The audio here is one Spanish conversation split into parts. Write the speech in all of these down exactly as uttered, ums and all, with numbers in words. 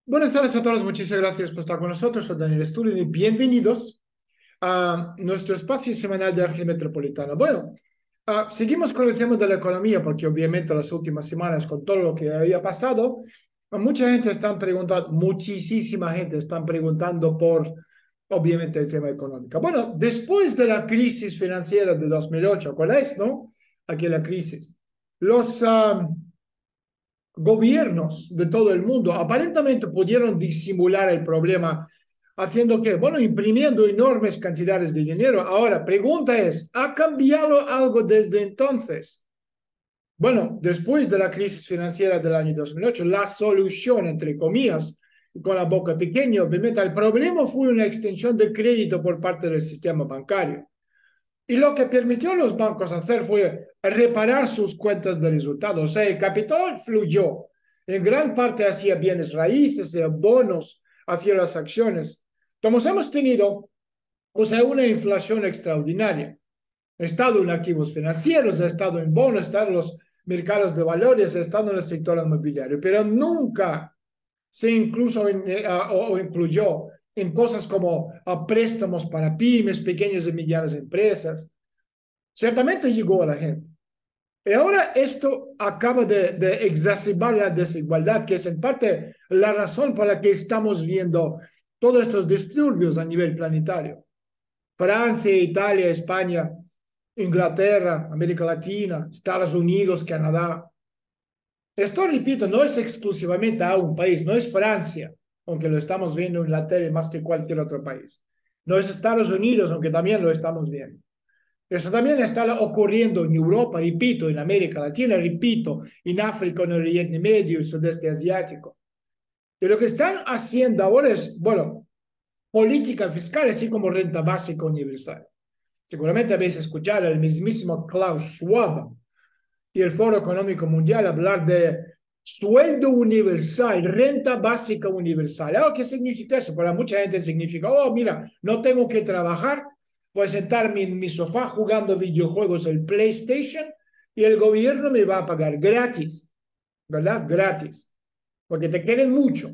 Buenas tardes a todos, muchísimas gracias por estar con nosotros. Soy Daniel Stulin y bienvenidos a nuestro espacio semanal de Ángel Metropolitano. Bueno, ah, seguimos con el tema de la economía porque obviamente las últimas semanas con todo lo que había pasado, mucha gente está preguntando, muchísima gente está preguntando por obviamente el tema económico. Bueno, después de la crisis financiera de dos mil ocho, ¿cuál es, no? Aquí la crisis. Los... ah, gobiernos de todo el mundo aparentemente pudieron disimular el problema haciendo que, bueno, imprimiendo enormes cantidades de dinero. Ahora, pregunta es, ¿ha cambiado algo desde entonces? Bueno, después de la crisis financiera del año dos mil ocho, la solución, entre comillas, con la boca pequeña, obviamente, el problema fue una extensión de crédito por parte del sistema bancario. Y lo que permitió a los bancos hacer fue reparar sus cuentas de resultados. O sea, el capital fluyó en gran parte hacia bienes raíces, bonos, hacia las acciones. Entonces hemos tenido, o sea, una inflación extraordinaria. Ha estado en activos financieros, ha estado en bonos, ha estado en los mercados de valores, ha estado en el sector inmobiliario, pero nunca se incluso en, eh, o, o incluyó en cosas como a préstamos para pymes, pequeñas y medianas empresas. Ciertamente llegó a la gente. Y ahora esto acaba de, de exacerbar la desigualdad, que es en parte la razón por la que estamos viendo todos estos disturbios a nivel planetario. Francia, Italia, España, Inglaterra, América Latina, Estados Unidos, Canadá. Esto, repito, no es exclusivamente a un país, no es Francia, aunque lo estamos viendo en la tele más que cualquier otro país. No es Estados Unidos, aunque también lo estamos viendo. Eso también está ocurriendo en Europa, repito, en América Latina, repito, en África, en el Oriente Medio, el sudeste asiático. Y lo que están haciendo ahora es, bueno, política fiscal, así como renta básica universal. Seguramente habéis escuchado al mismísimo Klaus Schwab y el Foro Económico Mundial hablar de sueldo universal, renta básica universal. ¿Ah, ¿qué significa eso? Para mucha gente significa, oh, mira, no tengo que trabajar, voy a sentarme en mi sofá jugando videojuegos, el PlayStation, y el gobierno me va a pagar gratis, ¿verdad? Gratis, porque te quieren mucho.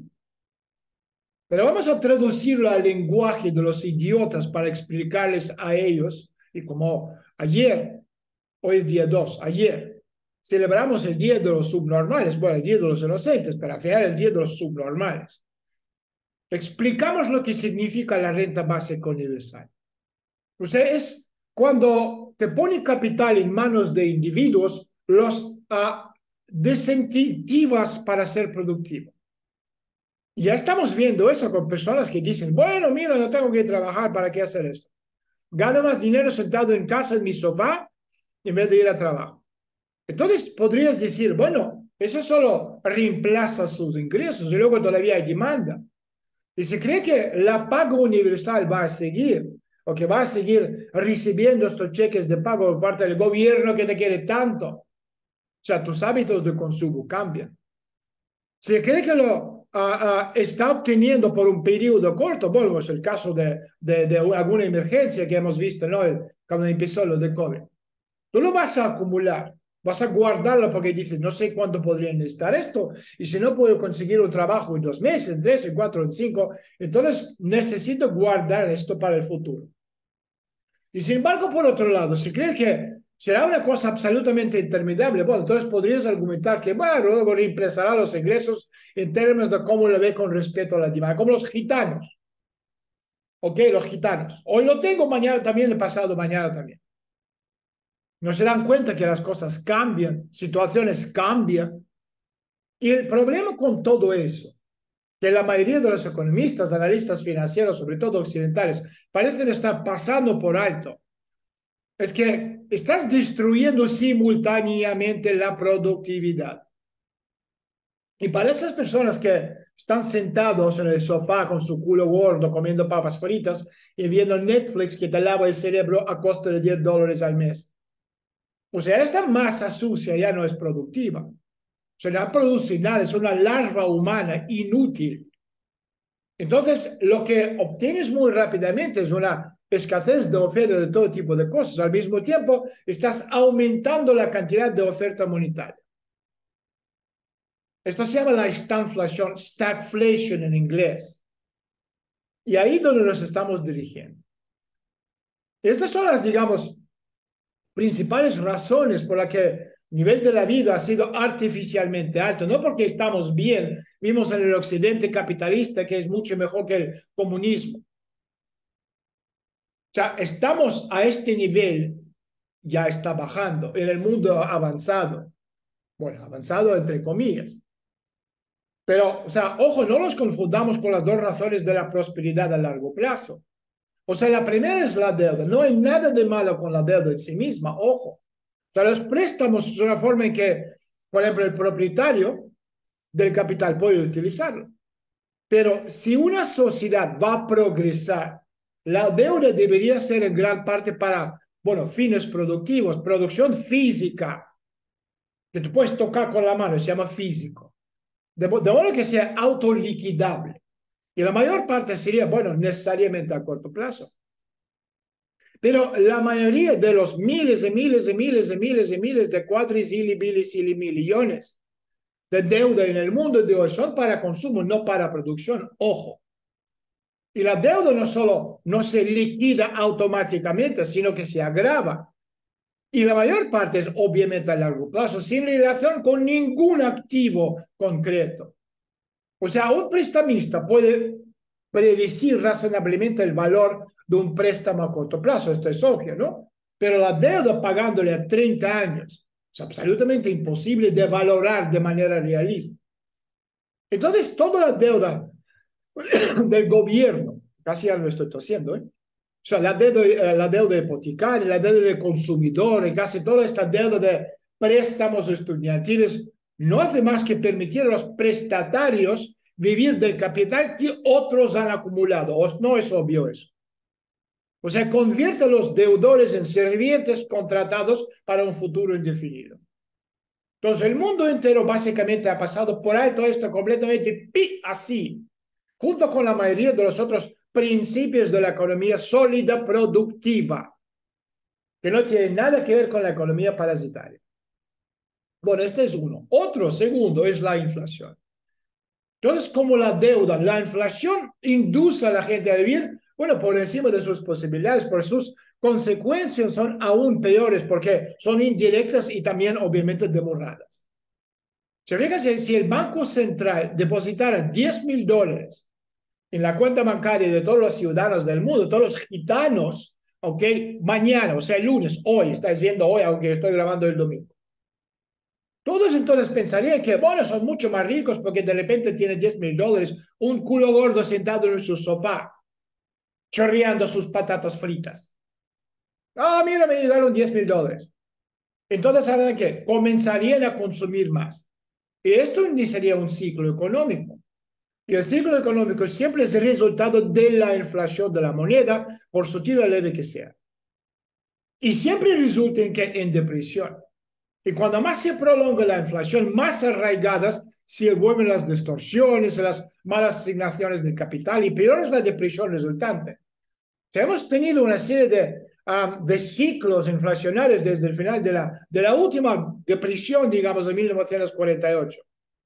Pero vamos a traducirlo al lenguaje de los idiotas para explicarles a ellos, y como ayer, hoy es día dos, ayer, celebramos el Día de los Subnormales, bueno, el Día de los Inocentes, pero al final el Día de los Subnormales. Explicamos lo que significa la renta básica universal. O sea, es cuando te pone capital en manos de individuos, los uh, desincentivas para ser productivo. Y ya estamos viendo eso con personas que dicen, bueno, mira, no tengo que trabajar, ¿para qué hacer esto? Gano más dinero sentado en casa en mi sofá en vez de ir a trabajo. Entonces podrías decir, bueno, eso solo reemplaza sus ingresos y luego todavía hay demanda. Y se cree que la paga universal va a seguir o que va a seguir recibiendo estos cheques de pago por parte del gobierno que te quiere tanto. O sea, tus hábitos de consumo cambian. Se cree que lo uh, uh, está obteniendo por un periodo corto. Bueno, es el caso de, de, de alguna emergencia que hemos visto, ¿no? El, cuando empezó lo de COVID. Tú lo vas a acumular, vas a guardarlo porque dices, no sé cuánto podría necesitar esto, y si no puedo conseguir un trabajo en dos meses, en tres, en cuatro, en cinco, entonces necesito guardar esto para el futuro. Y sin embargo, por otro lado, si crees que será una cosa absolutamente interminable, bueno, entonces podrías argumentar que, bueno, luego reemplazará los ingresos en términos de cómo lo ve con respecto a la demanda, como los gitanos. Ok, los gitanos. Hoy lo tengo, mañana también, el pasado mañana también. No se dan cuenta que las cosas cambian, situaciones cambian. Y el problema con todo eso, que la mayoría de los economistas, analistas financieros, sobre todo occidentales, parecen estar pasando por alto, es que estás destruyendo simultáneamente la productividad. Y para esas personas que están sentados en el sofá con su culo gordo, comiendo papas fritas y viendo Netflix que te lava el cerebro a costo de diez dólares al mes, o sea, esta masa sucia ya no es productiva. O sea, no produce nada, es una larva humana inútil. Entonces, lo que obtienes muy rápidamente es una escasez de oferta de todo tipo de cosas. Al mismo tiempo, estás aumentando la cantidad de oferta monetaria. Esto se llama la stagflación, stagflation en inglés. Y ahí es donde nos estamos dirigiendo. Estas son las, digamos, principales razones por las que el nivel de la vida ha sido artificialmente alto, no porque estamos bien, vimos en el occidente capitalista que es mucho mejor que el comunismo. O sea, estamos a este nivel, ya está bajando en el mundo avanzado. Bueno, avanzado entre comillas. Pero, o sea, ojo, no los confundamos con las dos razones de la prosperidad a largo plazo. O sea, la primera es la deuda. No hay nada de malo con la deuda en sí misma, ojo. O sea, los préstamos son una forma en que, por ejemplo, el propietario del capital puede utilizarlo. Pero si una sociedad va a progresar, la deuda debería ser en gran parte para, bueno, fines productivos, producción física, que tú puedes tocar con la mano, se llama físico. De, de modo que sea autoliquidable. Y la mayor parte sería, bueno, necesariamente a corto plazo. Pero la mayoría de los miles y miles y miles y miles y miles de cuadrillones de deuda en el mundo de hoy son para consumo, no para producción. Ojo. Y la deuda no solo no se liquida automáticamente, sino que se agrava. Y la mayor parte es obviamente a largo plazo, sin relación con ningún activo concreto. O sea, un prestamista puede predecir razonablemente el valor de un préstamo a corto plazo, esto es obvio, ¿no? Pero la deuda pagándole a treinta años es absolutamente imposible de valorar de manera realista. Entonces, toda la deuda del gobierno, casi ya lo estoy tosiendo, ¿eh? O sea, la deuda, la deuda hipotecaria, la deuda de consumidores, casi toda esta deuda de préstamos estudiantiles, no hace más que permitir a los prestatarios vivir del capital que otros han acumulado. ¿No es obvio eso? O sea, convierte a los deudores en sirvientes contratados para un futuro indefinido. Entonces, el mundo entero básicamente ha pasado por alto esto completamente pi, así, junto con la mayoría de los otros principios de la economía sólida productiva, que no tiene nada que ver con la economía parasitaria. Bueno, este es uno. Otro, segundo, es la inflación. Entonces, como la deuda, la inflación induce a la gente a vivir, bueno, por encima de sus posibilidades, por sus consecuencias son aún peores porque son indirectas y también obviamente demoradas. Se fíjense, si el Banco Central depositara diez mil dólares en la cuenta bancaria de todos los ciudadanos del mundo, todos los gitanos, ok, mañana, o sea, el lunes, hoy, estáis viendo hoy, aunque estoy grabando el domingo. Todos entonces pensarían que, bueno, son mucho más ricos porque de repente tienen diez mil dólares, un culo gordo sentado en su sofá, chorreando sus patatas fritas. Ah, mira, me llegaron diez mil dólares. Entonces, ¿saben qué? Comenzarían a consumir más. Y esto iniciaría un ciclo económico. Y el ciclo económico siempre es el resultado de la inflación de la moneda, por sutil o leve que sea. Y siempre resulta en, que, en depresión. Y cuando más se prolonga la inflación, más arraigadas se vuelven las distorsiones, las malas asignaciones del capital, y peor es la depresión resultante. O sea, hemos tenido una serie de, um, de ciclos inflacionarios desde el final de la, de la última depresión, digamos, de mil novecientos cuarenta y ocho.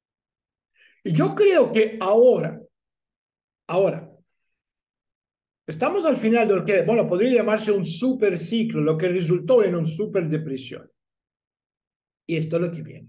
Y yo creo que ahora, ahora, estamos al final de lo que, bueno, podría llamarse un super ciclo, lo que resultó en un super depresión. Y esto es lo que viene.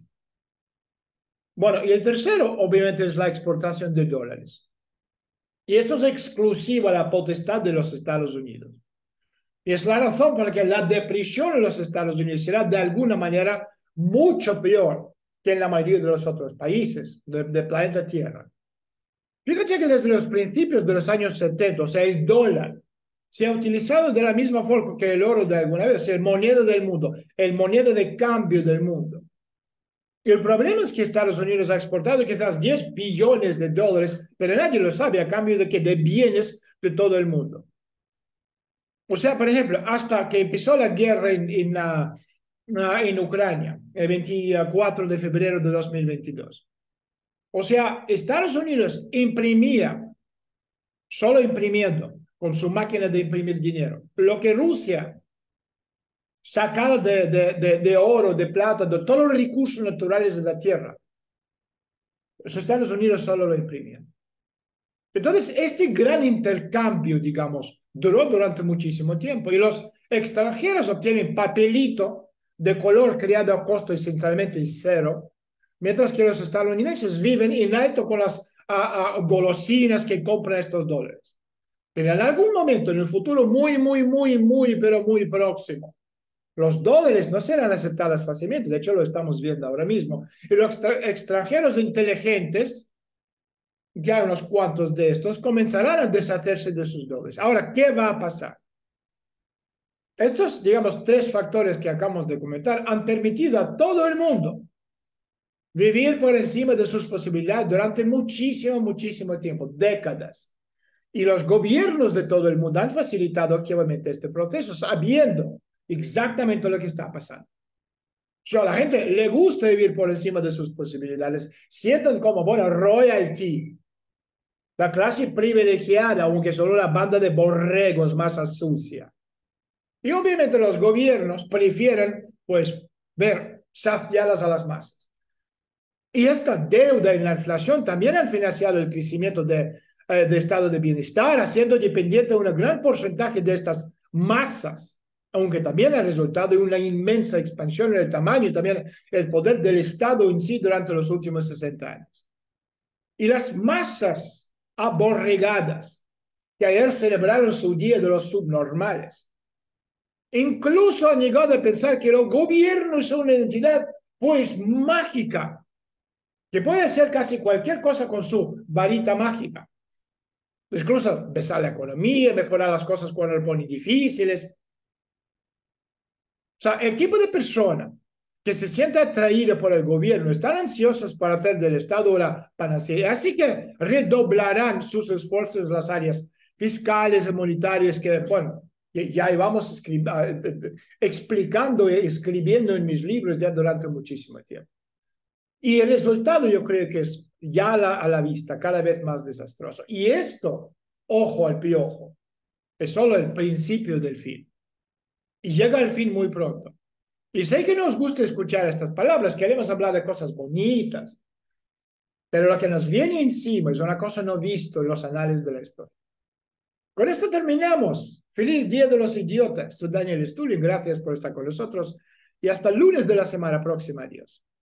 Bueno, y el tercero, obviamente, es la exportación de dólares. Y esto es exclusivo a la potestad de los Estados Unidos. Y es la razón por la que la depresión en los Estados Unidos será de alguna manera mucho peor que en la mayoría de los otros países del de planeta Tierra. Fíjate que desde los principios de los años setenta, o sea, el dólar se ha utilizado de la misma forma que el oro de alguna vez, o sea, el moneda del mundo, el moneda de cambio del mundo. Y el problema es que Estados Unidos ha exportado quizás diez billones de dólares, pero nadie lo sabe, a cambio de que de bienes de todo el mundo. O sea, por ejemplo, hasta que empezó la guerra en, en, uh, uh, en Ucrania, el veinticuatro de febrero de dos mil veintidós. O sea, Estados Unidos imprimía, solo imprimiendo, con su máquina de imprimir dinero, lo que Rusia sacaba de, de, de, de oro, de plata, de todos los recursos naturales de la tierra. Los Estados Unidos solo lo imprimían. Entonces, este gran intercambio, digamos, duró durante muchísimo tiempo y los extranjeros obtienen papelito de color creado a costo esencialmente cero, mientras que los estadounidenses viven en alto con las a, a, golosinas que compran estos dólares. Pero en algún momento, en el futuro muy, muy, muy, muy, pero muy próximo, los dólares no serán aceptados fácilmente. De hecho, lo estamos viendo ahora mismo. Y los extra extranjeros inteligentes, que hay unos cuantos de estos, comenzarán a deshacerse de sus dólares. Ahora, ¿qué va a pasar? Estos, digamos, tres factores que acabamos de comentar han permitido a todo el mundo vivir por encima de sus posibilidades durante muchísimo, muchísimo tiempo, décadas. Y los gobiernos de todo el mundo han facilitado activamente este proceso, sabiendo exactamente lo que está pasando. O sea, a la gente le gusta vivir por encima de sus posibilidades. Sienten como, bueno, royalty, la clase privilegiada, aunque solo una banda de borregos más sucia. Y obviamente los gobiernos prefieren, pues, ver saciadas a las masas. Y esta deuda en la inflación también han financiado el crecimiento de, eh, de estado de bienestar, haciendo dependiente un gran porcentaje de estas masas, aunque también ha resultado en una inmensa expansión en el tamaño y también el poder del Estado en sí durante los últimos sesenta años. Y las masas aborregadas que ayer celebraron su día de los subnormales, incluso han llegado a pensar que los gobiernos son una entidad pues mágica, que puede hacer casi cualquier cosa con su varita mágica. Incluso besar la economía, mejorar las cosas cuando lo ponen difíciles. O sea, el tipo de persona que se siente atraída por el gobierno están ansiosos para hacer del Estado una panacea, así que redoblarán sus esfuerzos en las áreas fiscales y monetarias que, bueno, ya íbamos explicando y escribiendo en mis libros ya durante muchísimo tiempo. Y el resultado yo creo que es ya a la, a la vista, cada vez más desastroso. Y esto, ojo al piojo, es solo el principio del fin. Y llega el fin muy pronto. Y sé que nos gusta escuchar estas palabras, queremos hablar de cosas bonitas, pero lo que nos viene encima es una cosa no visto en los anales de la historia. Con esto terminamos. Feliz Día de los Idiotas. Soy Daniel Stulin, gracias por estar con nosotros y hasta el lunes de la semana próxima. Adiós.